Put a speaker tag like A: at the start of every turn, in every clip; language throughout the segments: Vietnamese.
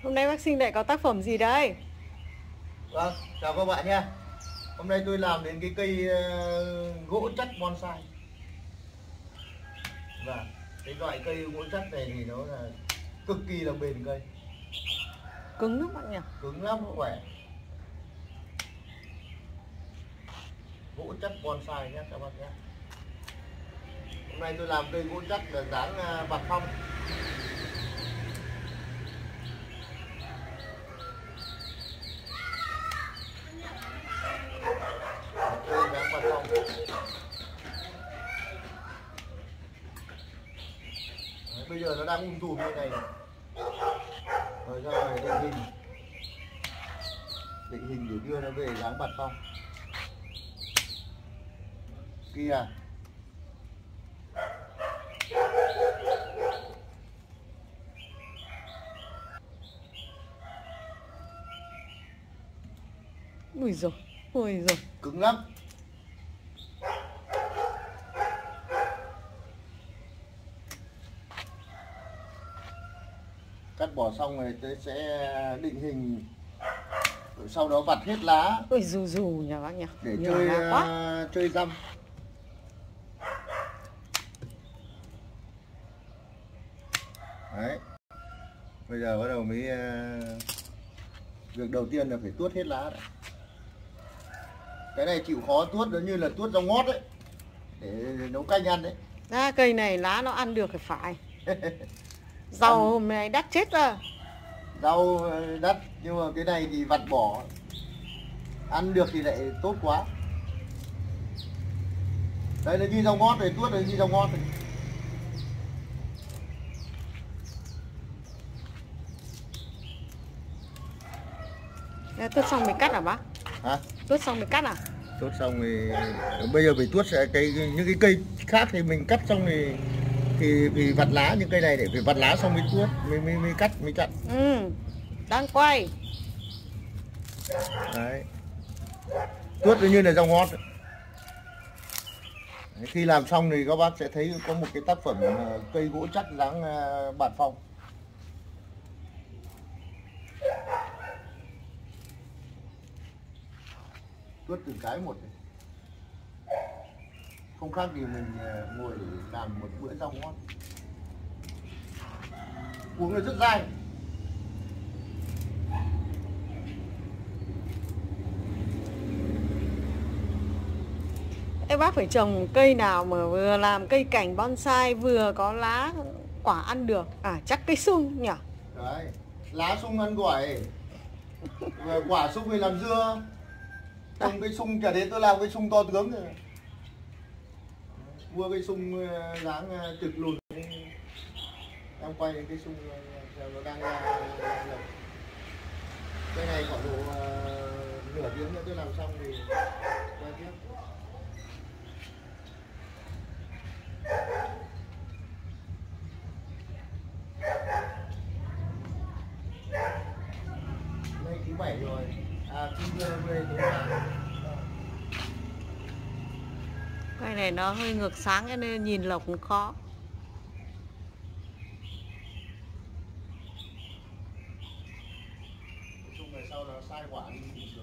A: Hôm nay bác Sinh lại có tác phẩm gì đây?
B: Vâng, chào các bạn nha. Hôm nay tôi làm đến cái cây gỗ chắc bonsai. Và cái loại cây gỗ chắc này thì nó là cực kỳ là bền cây.
A: Cứng lắm bạn nhỉ?
B: Cứng lắm, khỏe. Gỗ chắc bonsai nhé các bạn nhé. Hôm nay tôi làm cây gỗ chắc là dáng bạc phong. Cây dáng bạc phong. Đấy, bây giờ nó đang tùm như này. Rồi ra rồi định hình để đưa nó về dáng bạc phong. Kia
A: Ui rồi,
B: cứng lắm. Cắt bỏ xong rồi tôi sẽ định hình, rồi sau đó vặt hết lá.
A: Ui dù nhỉ bác nhỉ?
B: Để
A: Nhiều lá quá.
B: chơi răm. Đấy. Bây giờ bắt đầu mới việc đầu tiên là phải tuốt hết lá đấy. Cái này chịu khó tuốt, nó như là tuốt rau ngót đấy, để nấu canh ăn đấy.
A: Ra cây này lá nó ăn được thì phải. Rau hôm nay đắt chết rồi.
B: Rau đắt nhưng mà cái này thì vặt bỏ, ăn được thì lại tốt quá. Đây là như rau ngót này, tuốt là như rau ngót này.
A: Tuốt xong mới cắt à bác?
B: Hả?
A: Tuốt xong mới cắt à?
B: Tuốt xong thì bây giờ phải tuốt sẽ những cái cây khác thì mình cắt xong thì vặt lá, những cây này để phải vặt lá xong mới tuốt, mới cắt mới chặt.
A: Đang quay.
B: Đấy. Tuốt như là rau ngót. Đấy, khi làm xong thì các bác sẽ thấy có một cái tác phẩm cây gỗ chắc dáng bạt phong. Tuốt từng cái một này. Không khác gì mình ngồi làm một bữa rau ngon. Uống là rất dai.
A: Ê bác phải trồng cây nào mà vừa làm cây cảnh bonsai vừa có lá quả ăn được? À chắc cây sung nhỉ?
B: Đấy, lá sung ăn gỏi, quả sung thì làm dưa. Trồng cây sung chả thế tôi làm cây sung to tướng rồi. Mua cây sung dáng trực lùn. Đang quay cây sung nó đang lồng. Cái này khoảng độ nửa tiếng nữa tôi làm xong thì quay tiếp. Đây thứ 7 rồi. Thứ về tối nào.
A: Cây này nó hơi ngược sáng cho nên nhìn lộc cũng khó.
B: Sau đó sai quả đi xuống.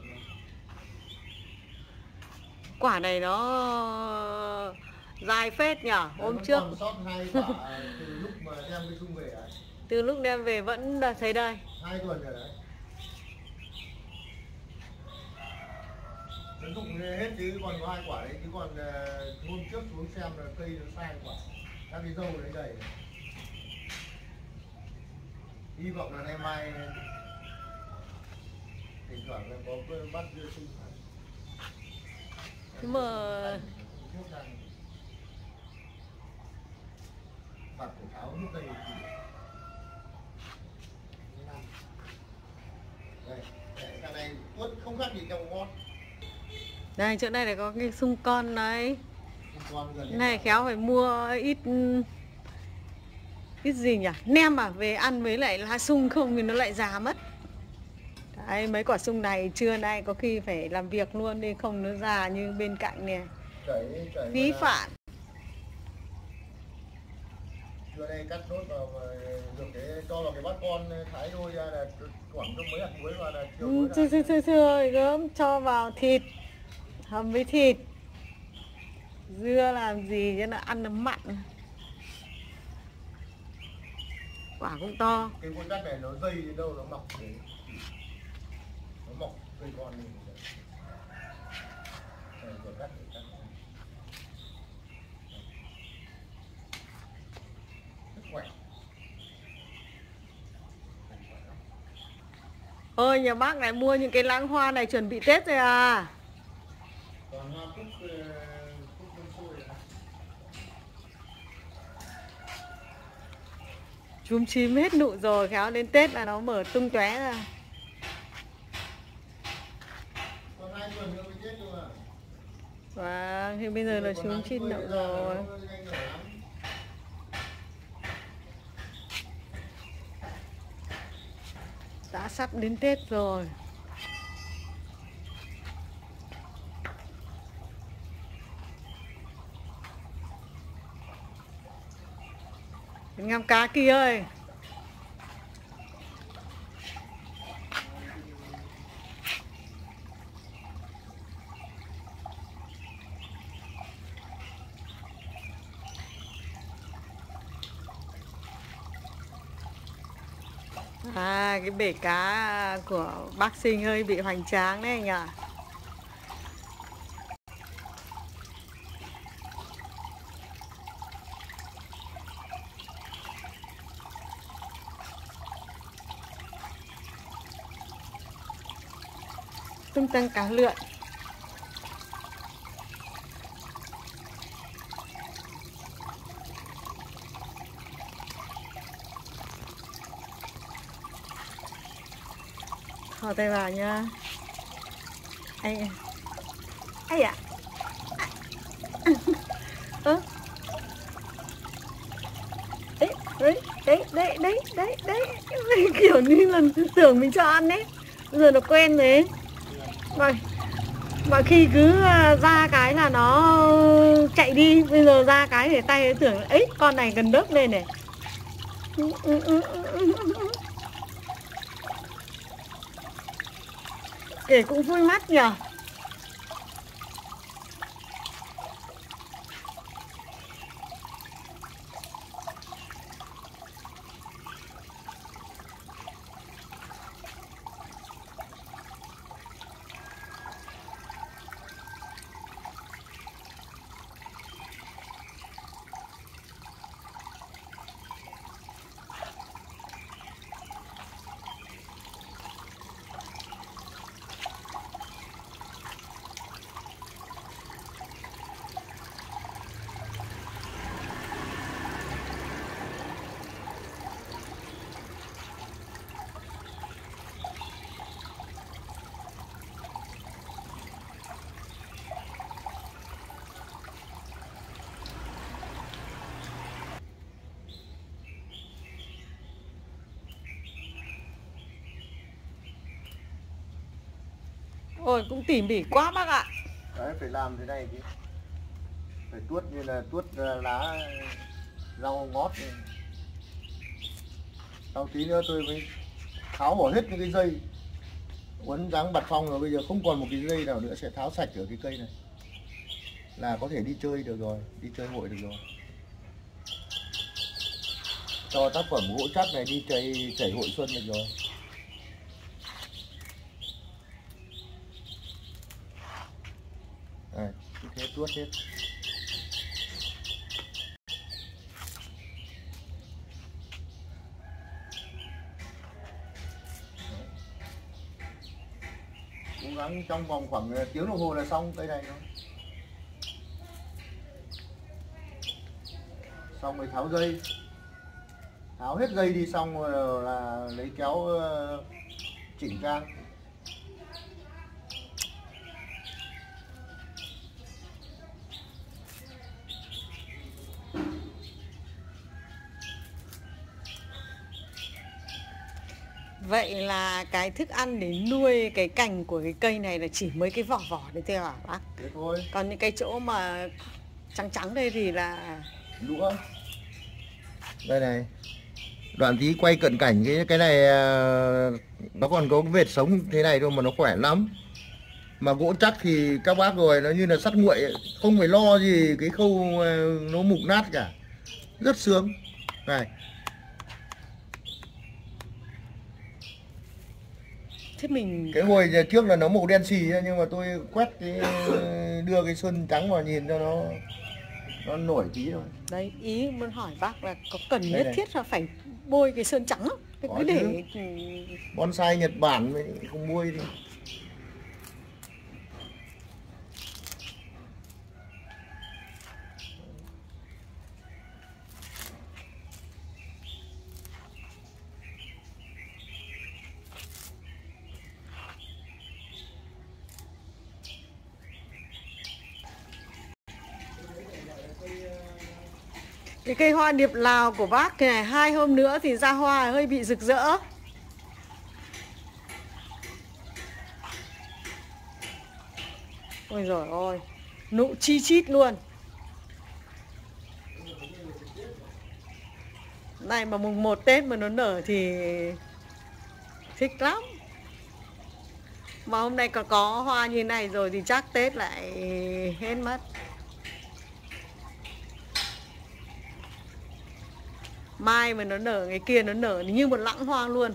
A: Quả này nó dài phết nhở. Hôm trước
B: còn sót 2 quả từ lúc mà đem cái sung về đấy.
A: Từ lúc đem về vẫn thấy đây.
B: 2 tuần rồi đấy. Nó rụng hết chứ còn có 2 quả đấy, chứ còn hôm trước xuống xem là cây nó sai quả. Các cái dâu đấy đầy. Hy vọng là ngày mai thỉnh thoảng là có bắt dưa sung.
A: Nhưng mà
B: mặt của tháo nước đây đây, cái này tuốt không khác gì trong ngót.
A: đây chỗ này lại có cái sung con đấy. Này khéo phải mua ít gì nhỉ? Nem à, về ăn với lại lá sung không thì nó lại già mất. Đấy, mấy quả sung này trưa nay có khi phải làm việc luôn đi, không nó già như bên cạnh nè. Phí phạm.
B: Trưa nay cắt nốt vào được cái cho vào cái bát con thái đôi ra là khoảng cho mấy hạt muối vào là chiều
A: Thưa gớm cho vào thịt hầm với thịt. Dưa làm gì cho nó ăn nó mặn. Quả cũng to.
B: Cái con cắt này nó dây đến đâu nó mọc đấy. Nó mọc cây con lên. Đây, rồi cắt. Rất khỏe.
A: Ôi nhà bác lại mua những cái lẵng hoa này chuẩn bị Tết rồi à?
B: Còn hoa cúc đun sôi à?
A: Chúm chím hết nụ rồi, khéo đến Tết là nó mở tung tóe ra.
B: Còn 2 tuần nữa mới Tết thôi à?
A: Và thì bây giờ là chúm chim đậu rồi. Đã sắp đến Tết rồi. Ngắm cá kia ơi. À, cái bể cá của bác Sinh hơi bị hoành tráng đấy anh ạ. Tung tăng cá lượn. Thò tay vào nha. Anh ấy ạ. Ơ. Đấy. Kiểu như là tưởng mình cho ăn đấy. Bây giờ nó quen rồi. Mọi khi cứ ra cái là nó chạy đi. Bây giờ ra cái để tay tưởng ấy con này gần đớp lên này. Kể cũng vui mắt nhỉ. Ôi cũng tỉ mỉ quá bác ạ.
B: Đấy phải làm thế này chứ. Phải tuốt như là tuốt lá rau ngót. Sau tí nữa tôi mới tháo bỏ hết những cái dây. Uốn dáng bật phong rồi, bây giờ không còn một cái dây nào nữa, sẽ tháo sạch ở cái cây này. Là có thể đi chơi được rồi, đi chơi hội được rồi. Cho tác phẩm gỗ chắc này đi chảy hội xuân được rồi. Đây, cứ thế tuốt hết. Cố gắng trong vòng khoảng tiếng đồng hồ là xong cây này thôi. Xong rồi tháo dây. Tháo hết dây đi xong rồi là lấy kéo chỉnh gang.
A: Vậy là cái thức ăn để nuôi cái cành của cái cây này là chỉ mấy cái vỏ đấy thôi hả bác?
B: Thế thôi.
A: Còn những cái chỗ mà trắng đây thì là
B: Lũa. Đây này. Đoạn tí quay cận cảnh cái này nó còn có cái vệt sống thế này thôi mà nó khỏe lắm. Mà gỗ chắc thì các bác rồi, nó như là sắt nguội ấy. Không phải lo gì cái khâu nó mục nát cả. Rất sướng. Này.
A: Thế mình
B: Cái hồi trước là nó màu đen xì ấy, nhưng mà tôi quét cái đưa cái sơn trắng vào nhìn cho nó nổi tí thôi.
A: đấy, ý muốn hỏi bác là có cần
B: Đây
A: nhất
B: này.
A: thiết là phải bôi cái sơn trắng không? Thế
B: Có
A: cứ để
B: bonsai Nhật Bản mới không bôi đi.
A: cái cây hoa điệp Lào của bác cái này 2 hôm nữa thì ra hoa hơi bị rực rỡ. Ôi giời ơi, nụ chi chít luôn. Này mà mùng 1 Tết mà nó nở thì thích lắm. Mà hôm nay có hoa như này rồi thì chắc Tết lại hết mất. Mai mà nó nở, ngày kia nó nở như một lẵng hoa luôn.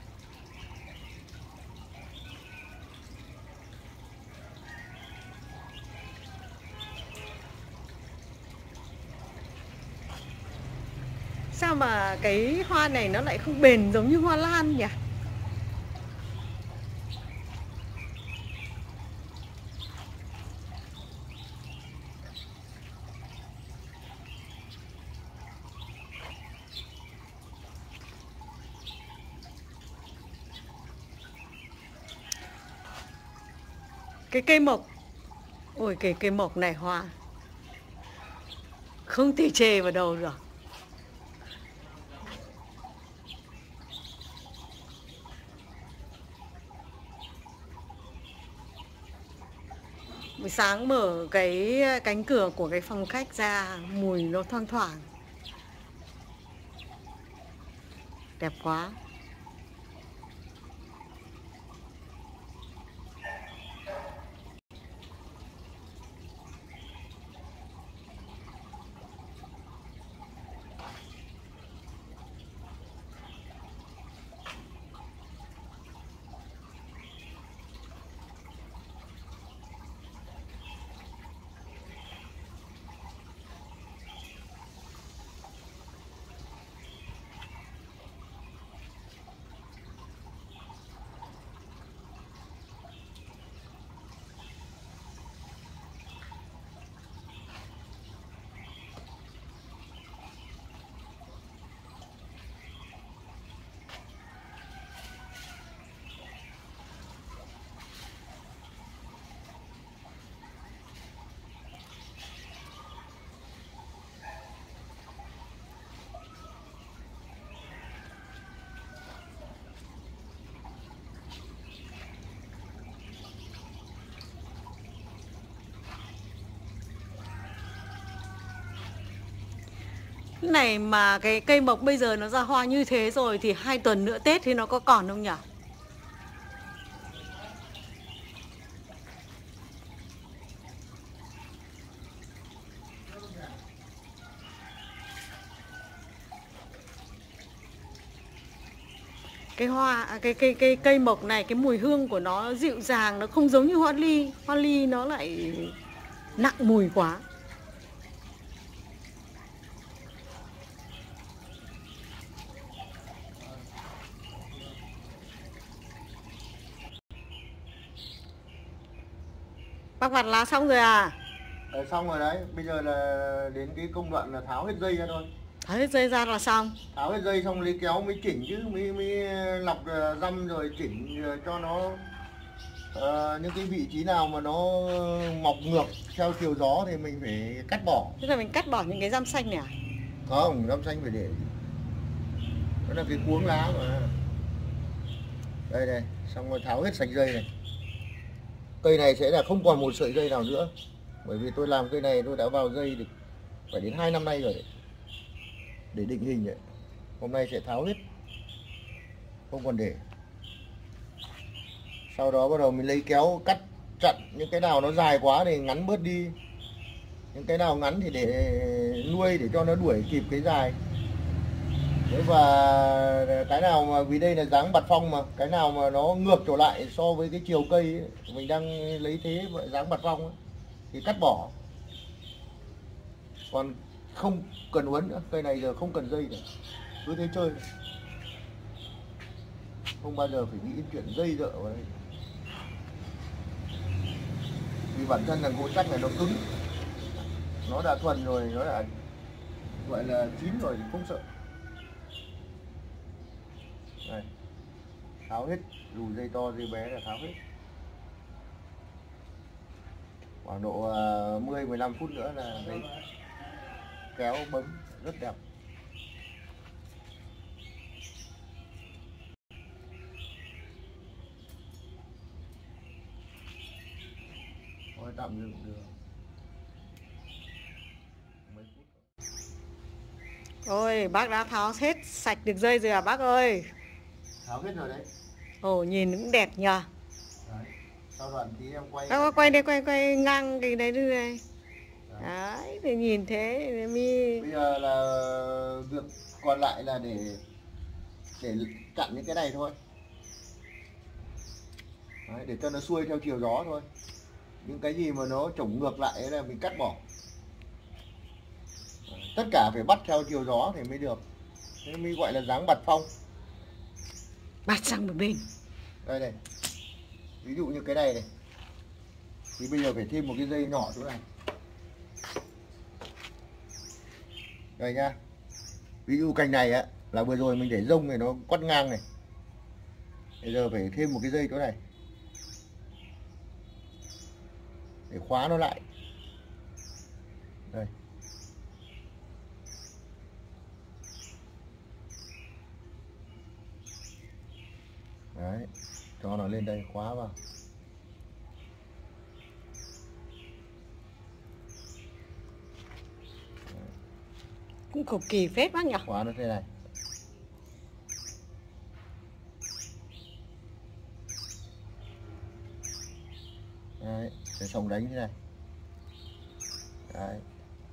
A: Sao mà cái hoa này nó lại không bền giống như hoa lan nhỉ? Cái cây mộc. Ôi cái cây mộc này hoa không thể chê vào đâu được. Buổi sáng mở cái cánh cửa của cái phòng khách ra, mùi nó thoang thoảng. Đẹp quá. Cái này mà cái cây mộc bây giờ nó ra hoa như thế rồi thì 2 tuần nữa Tết thì nó có còn không nhỉ? Cái hoa cái cây mộc này, cái mùi hương của nó dịu dàng, nó không giống như hoa ly. Hoa ly nó lại nặng mùi quá. Bác vặt lá xong rồi à?
B: Xong rồi đấy, bây giờ là đến cái công đoạn là tháo hết dây ra thôi.
A: Tháo hết dây ra là xong.
B: Tháo hết dây xong lấy kéo mới chỉnh chứ, mới lọc răm rồi chỉnh cho nó những cái vị trí nào mà nó mọc ngược theo chiều gió thì mình phải cắt bỏ.
A: Thế là mình cắt bỏ những cái răm xanh này à?
B: Không, răm xanh phải để. Đó là cái cuống lá mà. Đây này, xong rồi tháo hết sạch dây này. Cây này sẽ là không còn một sợi dây nào nữa. Bởi vì tôi làm cây này tôi đã vào dây được phải đến 2 năm nay rồi đấy. Để định hình đấy. Hôm nay sẽ tháo hết, không còn để. Sau đó bắt đầu mình lấy kéo cắt chặn, những cái nào nó dài quá thì ngắn bớt đi, những cái nào ngắn thì để nuôi để cho nó đuổi kịp cái dài. Đấy, và cái nào mà vì đây là dáng bạt phong mà, cái nào mà nó ngược trở lại so với cái chiều cây ấy, mình đang lấy thế dáng bạt phong ấy, thì cắt bỏ. Còn không cần uốn nữa, cây này giờ không cần dây nữa, cứ thế chơi, không bao giờ phải nghĩ chuyện dây dợ vào đây. Vì bản thân là gỗ chắc này nó cứng, nó đã thuần rồi, nó đã gọi là chín rồi thì không sợ. Đây, tháo hết, dù dây to dây bé là tháo hết. Khoảng độ 10-15 phút nữa là đấy, kéo bấm rất đẹp. Thôi tạm dừng được mấy phút.
A: Ôi, bác đã tháo hết sạch được dây rồi à bác ơi?
B: Tháo hết rồi đấy.
A: Ồ, nhìn cũng đẹp nhờ.
B: Đấy. Sau đoạn tí em quay.
A: Bác quay đây, quay ngang cái đấy đi này. Đấy, thì nhìn thế mi.
B: Bây giờ là việc còn lại là để chặn những cái này thôi. Đấy, để cho nó xuôi theo chiều gió thôi. Những cái gì mà nó chổng ngược lại ấy là mình cắt bỏ. Đấy, tất cả phải bắt theo chiều gió thì mới được. Thế mới gọi là dáng bạt phong.
A: Bạt sang một bên.
B: Đây này. Ví dụ như cái này này. Thì bây giờ phải thêm một cái dây nhỏ chỗ này. Đây nhá. Ví dụ cành này á là vừa rồi mình để rông này nó quắt ngang này. Bây giờ phải thêm một cái dây chỗ này để khóa nó lại. Đây. Đấy, cho nó lên đây khóa vào.
A: Cũng cực kỳ phết bác nhỉ?
B: Khóa nó thế này. Đấy, để xong đánh thế này. Đấy.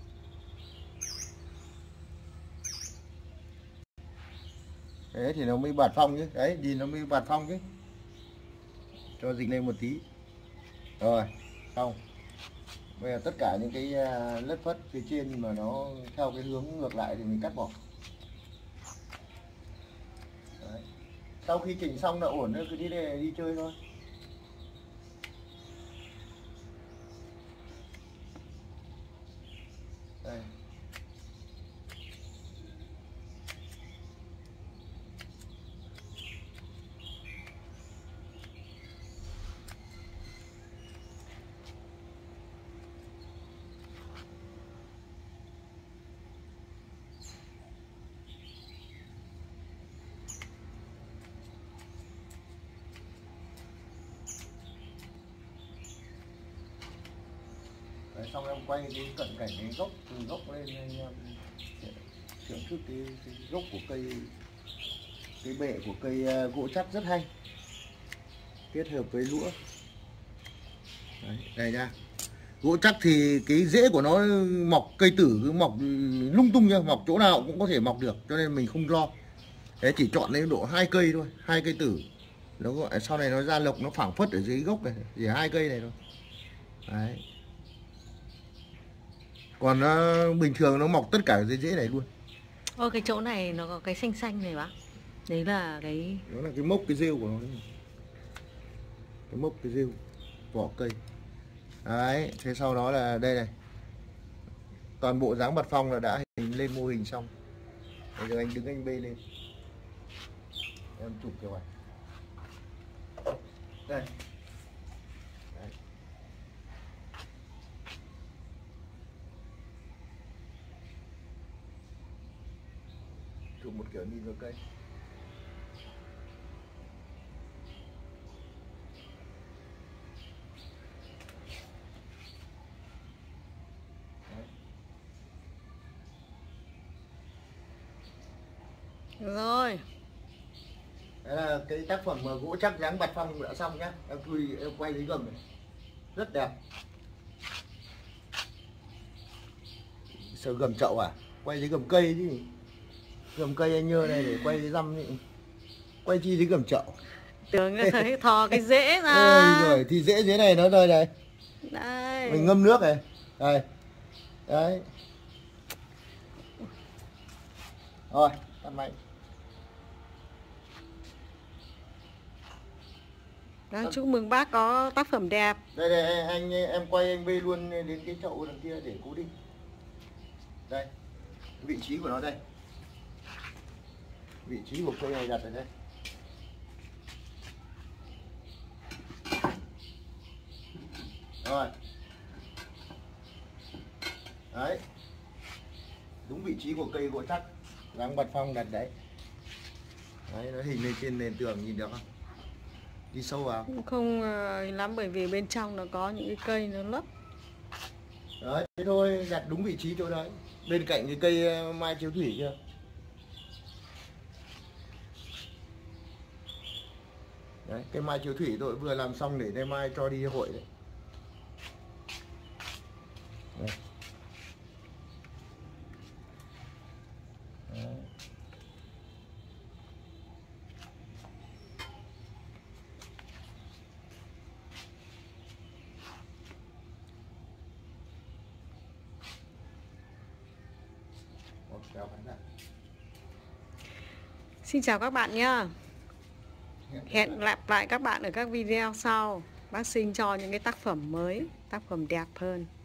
B: Thế thì nó mới bạt phong chứ. Đấy, nhìn nó mới bạt phong chứ. Cho dịch lên một tí. Rồi, xong. Bây giờ tất cả những cái lất phất phía trên mà nó theo cái hướng ngược lại thì mình cắt bỏ. Đấy. Sau khi chỉnh xong là ổn nữa, cứ đi chơi thôi. Đây. Đấy, xong em quay cái cận cảnh cái gốc từ gốc lên anh em thưởng thức cái gốc của cây, cái bệ của cây gỗ chắc rất hay, kết hợp với lũa. Đấy, đây nha, gỗ chắc thì cái rễ của nó mọc, cây tử cứ mọc lung tung nha, mọc chỗ nào cũng có thể mọc được, cho nên mình không lo. Đấy, chỉ chọn lấy độ 2 cây thôi, 2 cây tử, nó gọi sau này nó ra lộc, nó phảng phất ở dưới gốc này, chỉ 2 cây này thôi. Đấy. Còn bình thường nó mọc tất cả dưới rễ này luôn.
A: Ô, cái chỗ này nó có cái xanh xanh này bác. Đấy là cái...
B: Đó là cái mốc cái rêu của nó đấy. Cái mốc cái rêu vỏ cây. Đấy, thế sau đó là đây này. Toàn bộ dáng bạt phong là đã hình lên mô hình xong. Bây giờ anh đứng anh bê lên. Em chụp kiểu này. Đây. Đấy. Chụp một kiểu nhìn vào cây.
A: Được rồi.
B: Đấy là cái tác phẩm gỗ chắc dáng bạt phong đã xong nhá. Em quay lấy gầm này. Rất đẹp. Sợ gầm chậu à? Quay lấy gầm cây chứ. Gầm cây anh nhơ này để quay lấy răm ấy. Quay chi lấy gầm chậu.
A: Tưởng thấy thò cái rễ ra.
B: Ôi rồi thì rễ dưới này nó rơi này.
A: Đây.
B: Mình ngâm nước này. Đây. Đấy. Rồi, tắt máy.
A: Đó, chúc mừng bác có tác phẩm đẹp.
B: Đây đây em quay anh bê luôn đến cái chậu đằng kia để cố định. Đây. Vị trí của nó đây. Vị trí của cây này đặt ở đây. Rồi. Đấy. Đúng vị trí của cây gỗ chắc dáng bạt phong đặt đấy. Đấy, nó hình lên trên nền tường nhìn được không? Đi sâu vào.
A: Không lắm bởi vì bên trong nó có những cái cây nó lấp.
B: Đấy, thế thôi, đặt đúng vị trí chỗ đấy. Bên cạnh cái cây mai chiếu thủy kia. Đấy, cây mai chiếu thủy tôi vừa làm xong để ngày mai cho đi hội đấy. Đấy. Đấy.
A: Xin chào các bạn nhé. Hẹn gặp lại các bạn ở các video sau. Bác xin cho những cái tác phẩm mới, tác phẩm đẹp hơn.